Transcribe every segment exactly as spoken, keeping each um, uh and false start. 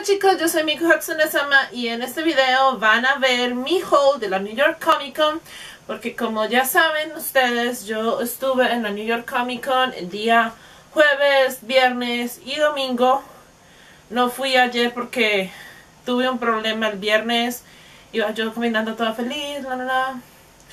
Hola chicos, yo soy Miku Hatsune-sama y en este video van a ver mi haul de la New York Comic Con, porque como ya saben ustedes, yo estuve en la New York Comic Con el día jueves, viernes y domingo. No fui ayer porque tuve un problema el viernes, iba yo caminando toda feliz, la la la,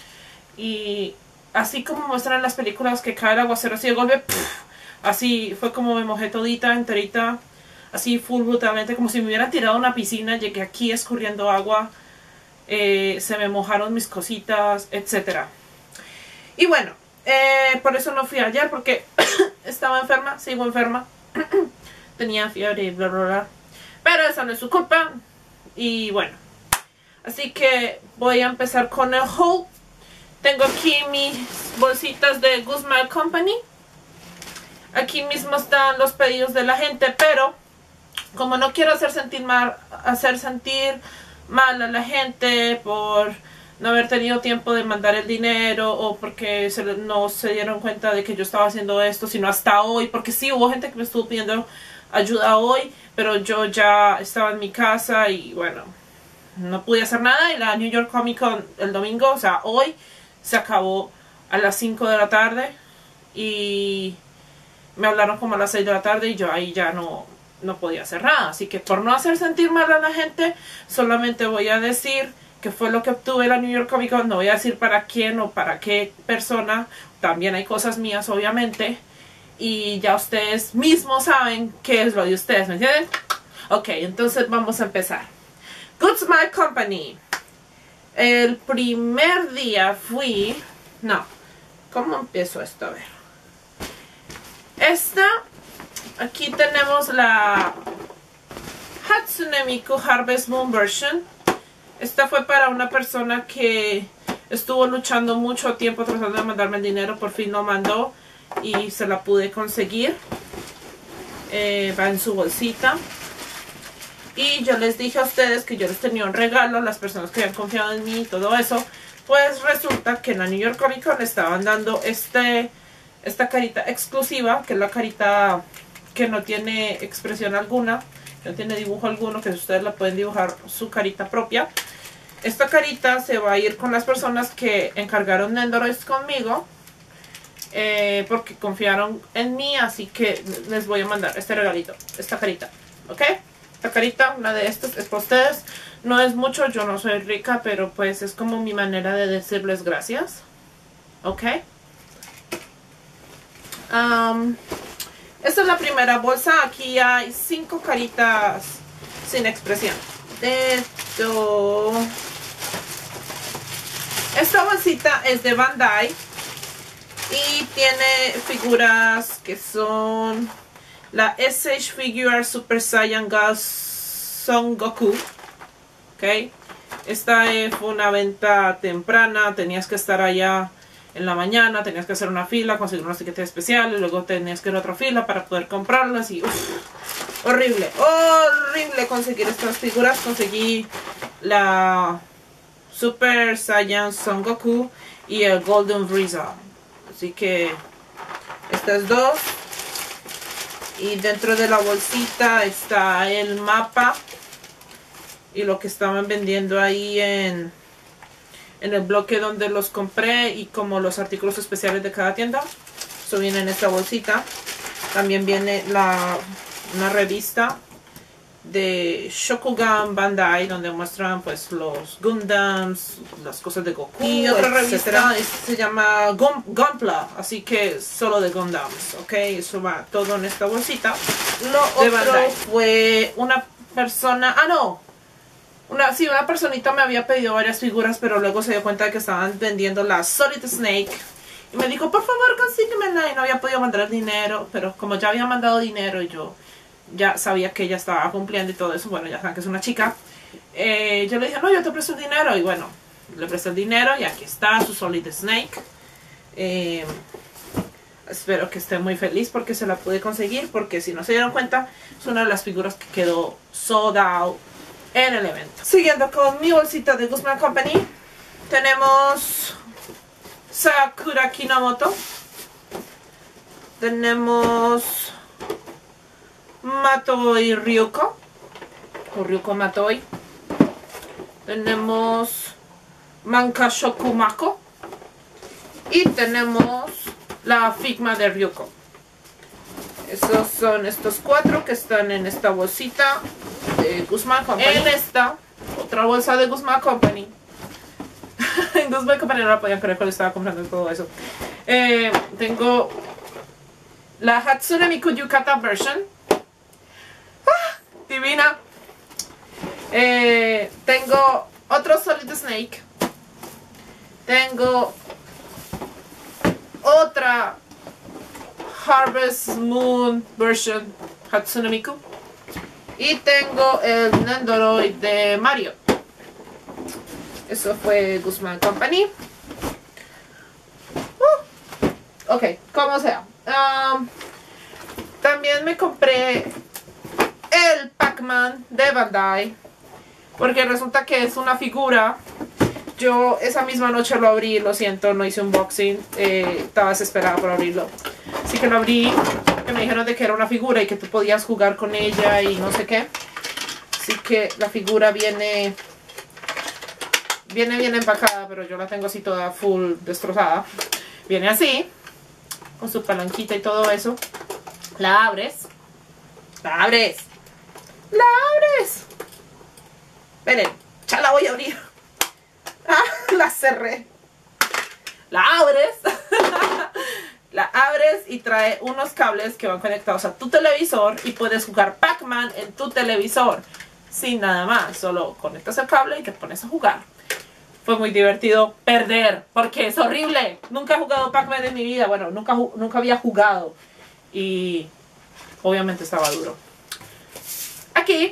y así como muestran en las películas que cae el aguacero así de golpe, ¡puf! Así fue como me mojé todita, enterita. Así full brutalmente, como si me hubieran tirado a una piscina. Llegué aquí escurriendo agua, eh, se me mojaron mis cositas, etcétera. Y bueno, eh, por eso no fui ayer, porque estaba enferma, sigo enferma. Tenía fiebre y bla bla bla. Pero esa no es su culpa. Y bueno, así que voy a empezar con el haul. Tengo aquí mis bolsitas de Guzmán Company. Aquí mismo están los pedidos de la gente, pero como no quiero hacer sentir mal, hacer sentir mal a la gente por no haber tenido tiempo de mandar el dinero, o porque se, no se dieron cuenta de que yo estaba haciendo esto, sino hasta hoy, porque sí hubo gente que me estuvo pidiendo ayuda hoy, pero yo ya estaba en mi casa y bueno, no pude hacer nada. Y la New York Comic Con el domingo, o sea hoy, se acabó a las cinco de la tarde y me hablaron como a las seis de la tarde y yo ahí ya no no podía hacer nada. Así que por no hacer sentir mal a la gente, solamente voy a decir que fue lo que obtuve en la New York Comic Con. No voy a decir para quién o para qué persona. También hay cosas mías, obviamente, y ya ustedes mismos saben qué es lo de ustedes, ¿me entienden? Ok, entonces vamos a empezar. Guzmán Company. El primer día fui... No, ¿cómo empiezo esto? A ver. Esta... Aquí tenemos la Hatsune Miku Harvest Moon version. Esta fue para una persona que estuvo luchando mucho tiempo tratando de mandarme el dinero. Por fin lo mandó y se la pude conseguir. Eh, va en su bolsita. Y yo les dije a ustedes que yo les tenía un regalo a las personas que habían confiado en mí y todo eso. Pues resulta que en la New York Comic Con estaban dando este, esta carita exclusiva, que es la carita que no tiene expresión alguna, que no tiene dibujo alguno, que ustedes la pueden dibujar su carita propia. Esta carita se va a ir con las personas que encargaron Nendoroids conmigo, eh, porque confiaron en mí, así que les voy a mandar este regalito, esta carita, ¿ok? Esta carita, una de estas, es para ustedes. No es mucho, yo no soy rica, pero pues es como mi manera de decirles gracias, ¿ok? Um, Esta es la primera bolsa. Aquí hay cinco caritas sin expresión. Esto. Esta bolsita es de Bandai y tiene figuras que son la S H Figure Super Saiyan God Son Goku. Ok. Esta eh, fue una venta temprana. Tenías que estar allá en la mañana, tenías que hacer una fila, conseguir unos tickets especiales, luego tenías que ir a otra fila para poder comprarlas y uff, horrible, horrible conseguir estas figuras. Conseguí la Super Saiyan Son Goku y el Golden Frieza, así que estas dos. Y dentro de la bolsita está el mapa y lo que estaban vendiendo ahí en en el bloque donde los compré, y como los artículos especiales de cada tienda. Eso viene en esta bolsita. También viene la una revista de Shokugan Bandai donde muestran pues los Gundams, las cosas de Goku, y otra revista se llama Gun Gunpla, así que solo de Gundams, ok. Eso va todo en esta bolsita. Lo de otro Bandai fue una persona, ah no Una, sí, una personita me había pedido varias figuras, pero luego se dio cuenta de que estaban vendiendo la Solid Snake. Y me dijo, por favor, consíguemela. Y no había podido mandar el dinero, pero como ya había mandado dinero y yo ya sabía que ella estaba cumpliendo y todo eso, bueno, ya saben que es una chica. Eh, yo le dije, no, yo te presto el dinero. Y bueno, le presté el dinero y aquí está su Solid Snake. Eh, espero que esté muy feliz porque se la pude conseguir, porque si no se dieron cuenta, es una de las figuras que quedó sold out en el evento. Siguiendo con mi bolsita de Guzmán Company, tenemos Sakura Kinomoto, tenemos Mato y Ryuko, o Ryuko Matoi. Tenemos Mankashoku Mako. Y tenemos la Figma de Ryuko. Esos son estos cuatro que están en esta bolsita de Guzmán Company. En esta otra bolsa de Guzmán Company. En Guzmán Company no la podían creer cuando estaba comprando todo eso. Eh, tengo la Hatsune Miku Yukata version. ¡Ah! Divina. Eh, tengo otro Solid Snake. Tengo otra Harvest Moon version Hatsune Miku. Y tengo el Nendoroid de Mario. Eso fue Guzmán Company. Uh, ok, como sea. Um, también me compré el Pac-Man de Bandai. Porque resulta que es una figura. Yo esa misma noche lo abrí, lo siento, no hice unboxing, eh, estaba desesperada por abrirlo. Así que lo abrí, que me dijeron de que era una figura y que tú podías jugar con ella y no sé qué. Así que la figura viene, viene bien empacada, pero yo la tengo así toda full destrozada. Viene así, con su palanquita y todo eso. La abres, la abres, la abres. Esperen, ya la voy a abrir. Ah, la cerré. La abres. La abres y trae unos cables que van conectados a tu televisor y puedes jugar Pac-Man en tu televisor. Sin nada más, solo conectas el cable y te pones a jugar. Fue muy divertido perder, porque es horrible. Nunca he jugado Pac-Man en mi vida. Bueno, nunca, nunca había jugado. Y obviamente estaba duro. Aquí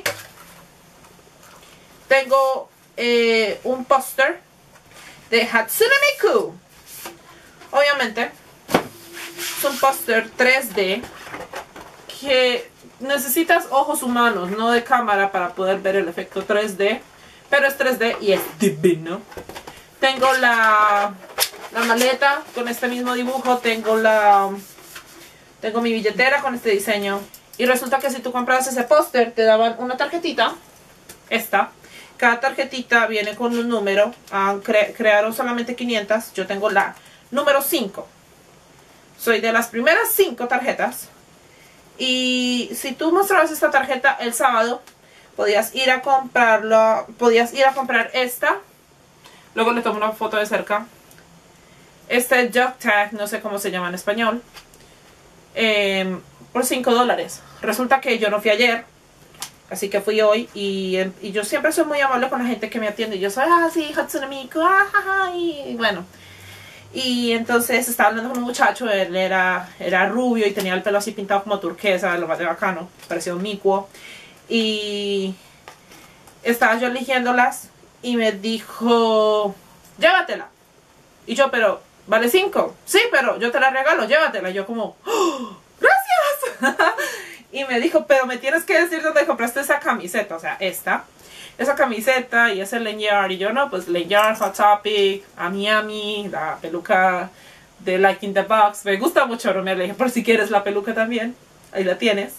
tengo eh, un póster de Hatsune Miku. Obviamente es un póster tres D que necesitas ojos humanos, no de cámara, para poder ver el efecto tres D, pero es tres D y es divino. Tengo la, la maleta con este mismo dibujo, tengo la tengo mi billetera con este diseño, y resulta que si tú compras ese póster te daban una tarjetita, esta. Cada tarjetita viene con un número. uh, cre crearon solamente quinientas. Yo tengo la número cinco. Soy de las primeras cinco tarjetas. Y si tú mostrabas esta tarjeta el sábado, podías ir a comprarlo. Podías ir a comprar esta. Luego le tomo una foto de cerca. Este Jug Tag, no sé cómo se llama en español. Eh, por cinco dólares. Resulta que yo no fui ayer. Así que fui hoy y, y yo siempre soy muy amable con la gente que me atiende. Yo soy, ah, sí, Hatsune Miku, ah, ja, y bueno. Y entonces estaba hablando con un muchacho, él era, era rubio y tenía el pelo así pintado como turquesa, lo más de bacano, parecía un micuo. Y estaba yo eligiéndolas y me dijo, llévatela. Y yo, pero, ¿vale cinco? Sí, pero yo te la regalo, llévatela. Y yo como, ¡oh, gracias! Y me dijo, pero me tienes que decir dónde compraste esa camiseta, o sea, esta. Esa camiseta y ese lanyard. Y yo, no, pues lanyard, Hot Topic, a Miami, la peluca de Like in the Box. Me gusta mucho bromear, le dije, por si quieres la peluca también. Ahí la tienes.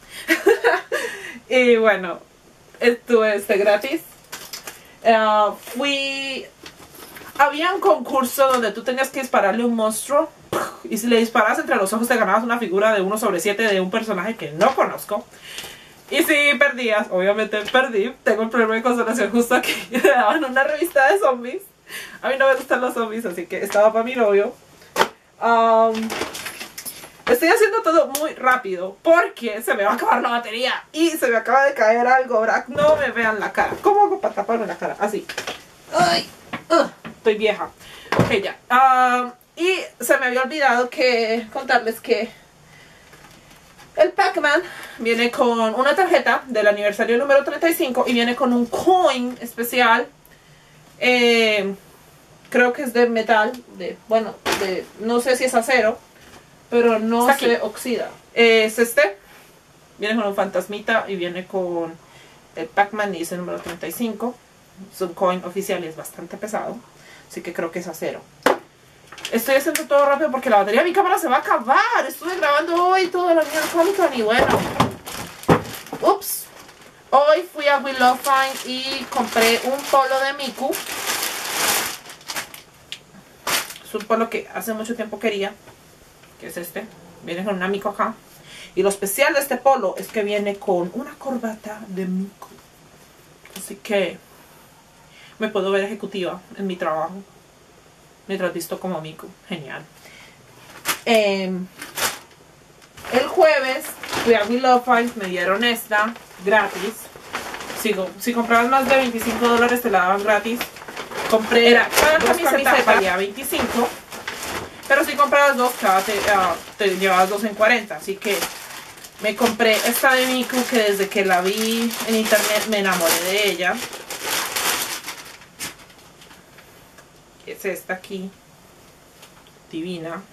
Y bueno, estuve este gratis. Uh, fui... Había un concurso donde tú tenías que dispararle un monstruo. Y si le disparas entre los ojos te ganabas una figura de uno sobre siete de un personaje que no conozco. Y si perdías, obviamente perdí. Tengo el problema de consolación justo aquí. Me daban una revista de zombies. A mí no me gustan los zombies, así que estaba para mi novio. Um, estoy haciendo todo muy rápido porque se me va a acabar la batería. Y se me acaba de caer algo. Ahora no me vean la cara. ¿Cómo hago para taparme la cara? Así. Ay, uh, estoy vieja. Ok, ya. Um, Y se me había olvidado que contarles que el Pac-Man viene con una tarjeta del aniversario número treinta y cinco y viene con un coin especial. Eh, creo que es de metal, de bueno, de, no sé si es acero, pero no se oxida. Es este. Viene con un fantasmita y viene con el Pac-Man y dice número treinta y cinco. Es un coin oficial y es bastante pesado, así que creo que es acero. Estoy haciendo todo rápido porque la batería de mi cámara se va a acabar. Estuve grabando hoy todo la New York Comic Con y bueno. Ups. Hoy fui a We Love Fine y compré un polo de Miku. Es un polo que hace mucho tiempo quería, que es este. Viene con una Miku acá. Y lo especial de este polo es que viene con una corbata de Miku. Así que me puedo ver ejecutiva en mi trabajo mientras visto como Miku. Genial. Eh, el jueves fui a We Love Fine, me dieron esta gratis. Sigo, si comprabas más de veinticinco dólares te la daban gratis. Compré Era, cada camiseta valía veinticinco, pero si comprabas dos cada te, uh, te llevabas dos en cuarenta. Así que me compré esta de Miku, que desde que la vi en internet me enamoré de ella. Es esta aquí, divina.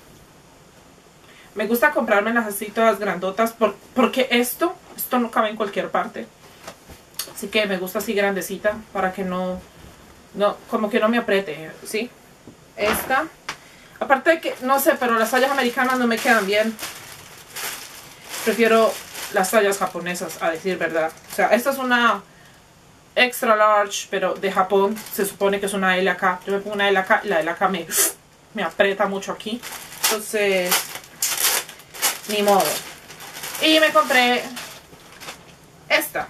Me gusta comprarme las así todas grandotas por, porque esto, esto no cabe en cualquier parte. Así que me gusta así grandecita para que no, no, como que no me apriete, ¿sí? Esta, aparte de que, no sé, pero las tallas americanas no me quedan bien. Prefiero las tallas japonesas, a decir verdad. O sea, esta es una extra large, pero de Japón. Se supone que es una L acá. Yo me pongo una L acá y la L acá me, me aprieta mucho aquí. Entonces, ni modo. Y me compré esta.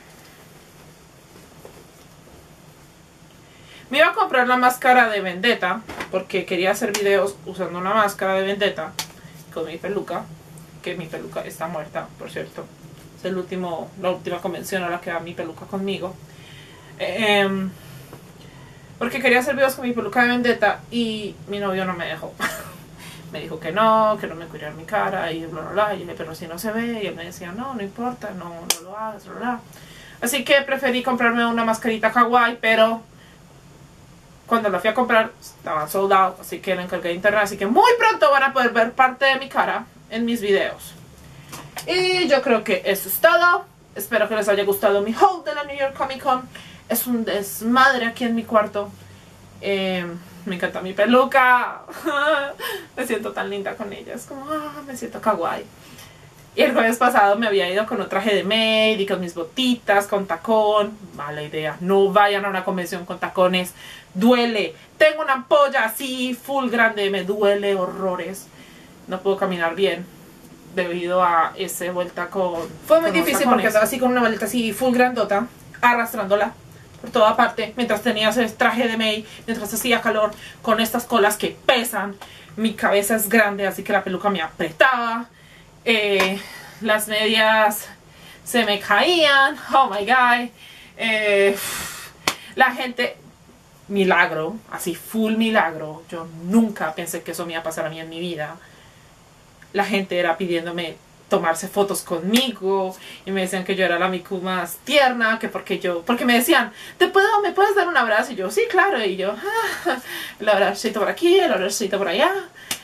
Me iba a comprar la máscara de Vendetta porque quería hacer videos usando una máscara de Vendetta con mi peluca. Que mi peluca está muerta, por cierto. Es el último, la última convención a la que va mi peluca conmigo. Eh, eh, porque quería hacer videos con mi peluca de Vendetta y mi novio no me dejó. Me dijo que no, que no me cuidara mi cara y bla bla bla. Y dije, pero si no se ve. Y él me decía, no, no importa, no, no lo hagas, bla bla. Así que preferí comprarme una mascarita kawaii, pero cuando la fui a comprar estaba sold out, así que la encargué de internet. Así que muy pronto van a poder ver parte de mi cara en mis videos. Y yo creo que eso es todo. Espero que les haya gustado mi haul de la New York Comic Con. Es un desmadre aquí en mi cuarto. Eh, me encanta mi peluca. Me siento tan linda con ella. Es como, ah, me siento kawaii. Y el jueves pasado me había ido con un traje de maid y con mis botitas, con tacón. Mala idea. No vayan a una convención con tacones. Duele. Tengo una ampolla así, full grande. Me duele horrores. No puedo caminar bien debido a esa vuelta con... Fue muy difícil porque estaba así con una maleta así full grandota, arrastrándola por toda parte, mientras tenía ese traje de maid, mientras hacía calor, con estas colas que pesan. Mi cabeza es grande, así que la peluca me apretaba. Eh, las medias se me caían. Oh my god. Eh, la gente... Milagro, así full milagro. Yo nunca pensé que eso me iba a pasar a mí en mi vida. La gente era pidiéndome tomarse fotos conmigo y me decían que yo era la Miku más tierna, que porque yo, porque me decían, ¿te puedo, me puedes dar un abrazo? Y yo, sí, claro, y yo, ah, el abracito por aquí, el abracito por allá,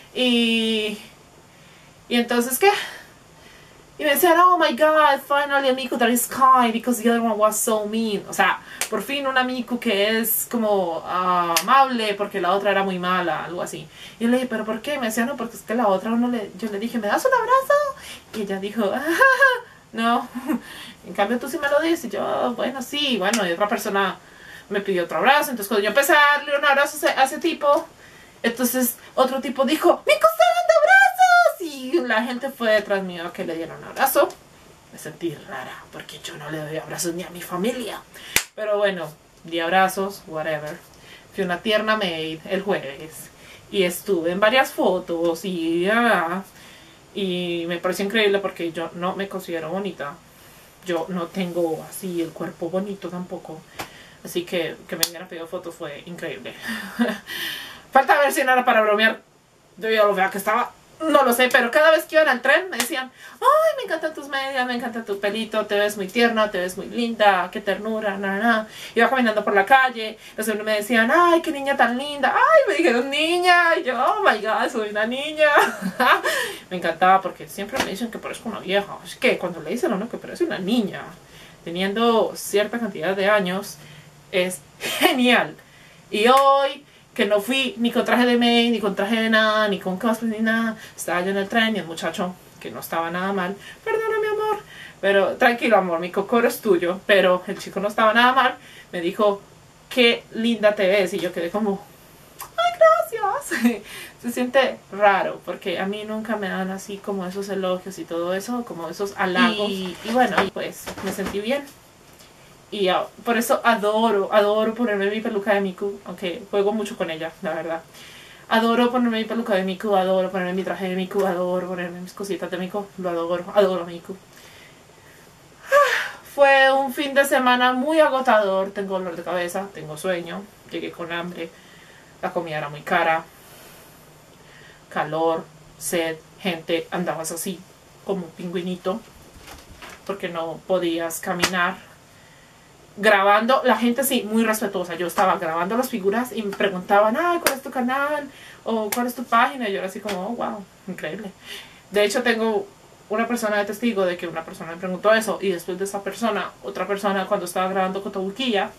y, y entonces, ¿qué? Y me decían, oh my god, finally a Miku that is kind because the other one was so mean. O sea, por fin una Miku que es como uh, amable porque la otra era muy mala, algo así. Y yo le dije, ¿pero por qué? Me decía, no, porque es que la otra uno le... Yo le dije, ¿me das un abrazo? Y ella dijo, ah, no. En cambio tú sí me lo dices. Y yo, bueno, sí, bueno. Y otra persona me pidió otro abrazo. Entonces cuando yo empecé a darle un abrazo a ese tipo, entonces otro tipo dijo, ¡Miku está dando abrazos! Y la gente fue detrás mío a que le dieran un abrazo. Me sentí rara porque yo no le doy abrazos ni a mi familia. Pero bueno, di abrazos, whatever. Fui una tierna maid el jueves y estuve en varias fotos y, uh, y me pareció increíble porque yo no me considero bonita. Yo no tengo así el cuerpo bonito tampoco. Así que que me hubieran pedido fotos fue increíble. Falta ver si no era para bromear. Yo ya lo veo que estaba... No lo sé, pero cada vez que iban al tren me decían, ay, me encantan tus medias, me encanta tu pelito, te ves muy tierna, te ves muy linda, qué ternura, nada, nada. Iba caminando por la calle, los hombres me decían, ay, qué niña tan linda, ay, me dijeron niña, y yo, oh my god, soy una niña. Me encantaba porque siempre me dicen que parezco una vieja. Es que cuando le dicen a uno que parece una niña, teniendo cierta cantidad de años, es genial. Y hoy... que no fui ni con traje de maid, ni con traje de nada, ni con cosplay, ni nada. Estaba yo en el tren y el muchacho, que no estaba nada mal, perdona mi amor, Pero tranquilo, amor, mi cocoro es tuyo. Pero el chico no estaba nada mal. Me dijo, qué linda te ves. Y yo quedé como, ay, gracias. Se siente raro, porque a mí nunca me dan así como esos elogios y todo eso, como esos halagos. Y, y bueno, pues me sentí bien. Y uh, por eso adoro, adoro ponerme mi peluca de Miku. Aunque juego mucho con ella, la verdad. Adoro ponerme mi peluca de Miku, adoro ponerme mi traje de Miku, adoro ponerme mis cositas de Miku. Lo adoro, adoro a Miku. Fue un fin de semana muy agotador. Tengo dolor de cabeza, tengo sueño, llegué con hambre. La comida era muy cara. Calor, sed, gente, andabas así como un pingüinito porque no podías caminar. Grabando, la gente sí, muy respetuosa. Yo estaba grabando las figuras y me preguntaban, ay, ¿cuál es tu canal? O ¿cuál es tu página? Y yo era así como, oh, wow, increíble. De hecho, tengo una persona de testigo de que una persona me preguntó eso. Y después de esa persona, otra persona, cuando estaba grabando Kotobukiya,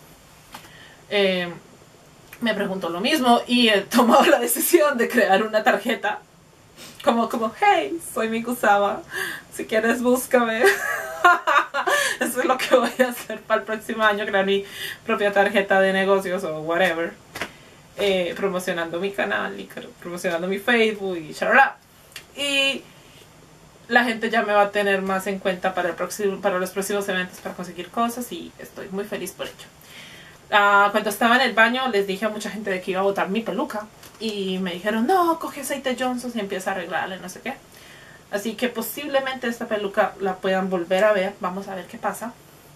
eh, me preguntó lo mismo. Y he tomado la decisión de crear una tarjeta. Como, como, hey, soy Miku-sama. Si quieres, búscame. Eso es lo que voy a hacer para el próximo año, crear mi propia tarjeta de negocios o whatever, eh, promocionando mi canal y promocionando mi Facebook y charla. Y la gente ya me va a tener más en cuenta para, el próximo, para los próximos eventos, para conseguir cosas, y estoy muy feliz por ello. Uh, cuando estaba en el baño les dije a mucha gente de que iba a botar mi peluca y me dijeron, no, coge aceite Johnson y empieza a arreglarle, no sé qué. Así que posiblemente esta peluca la puedan volver a ver. Vamos a ver qué pasa.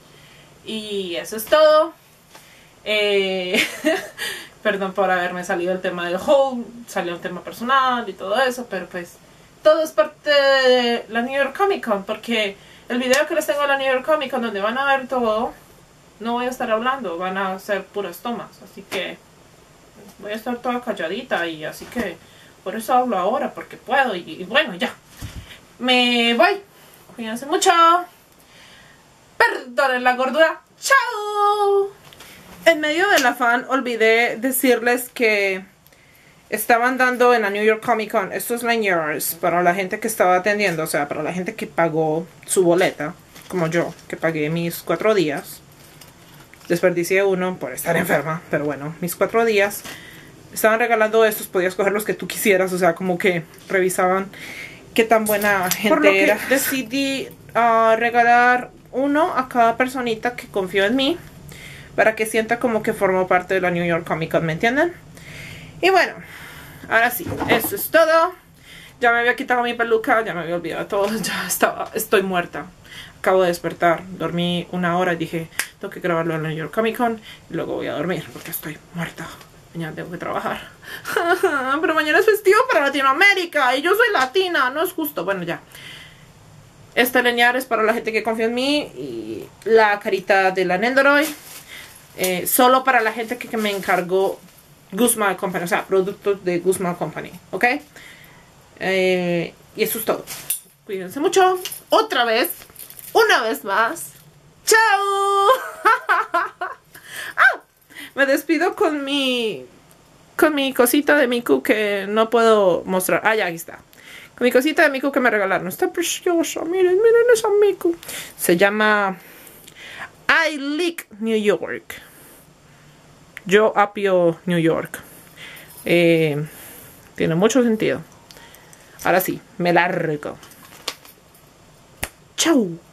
Y eso es todo. Eh, perdón por haberme salido el tema del haul. Salió un tema personal y todo eso. Pero pues todo es parte de la New York Comic Con. Porque el video que les tengo a la New York Comic Con, donde van a ver todo, no voy a estar hablando. Van a ser puras tomas. Así que voy a estar toda calladita. Y así que por eso hablo ahora. Porque puedo. Y, y bueno, ya. Me voy. Cuídense mucho. Perdonen la gordura. ¡Chao! En medio del afán olvidé decirles que estaban dando en la New York Comic Con estos lanyards para la gente que estaba atendiendo. O sea, para la gente que pagó su boleta. Como yo, que pagué mis cuatro días. Desperdicié uno por estar enferma. Pero bueno, mis cuatro días. Estaban regalando estos. Podías coger los que tú quisieras. O sea, como que revisaban qué tan buena gente Por lo que era. Decidí uh, regalar uno a cada personita que confió en mí, para que sienta como que formó parte de la New York Comic Con, ¿me entienden? Y bueno, ahora sí, eso es todo. Ya me había quitado mi peluca, ya me había olvidado todo, ya estaba, estoy muerta. Acabo de despertar, dormí una hora y dije, tengo que grabarlo en la New York Comic Con y luego voy a dormir porque estoy muerta. Mañana tengo que trabajar. Pero mañana es festivo para Latinoamérica y yo soy latina, no es justo. Bueno, ya. Este leñar es para la gente que confía en mí. Y la carita de la Nendoroid, eh, solo para la gente que, que me encargó Guzman Company. O sea, productos de Guzman Company. ¿Ok? Eh, y eso es todo. Cuídense mucho. Otra vez. Una vez más. ¡Chao! ¡Ah! Me despido con mi con mi cosita de Miku que no puedo mostrar. Ah, ya, ahí está. Con mi cosita de Miku que me regalaron. Está preciosa. Miren, miren esa Miku. Se llama I Like New York. Yo apio New York. Eh, tiene mucho sentido. Ahora sí, me largo. Chau.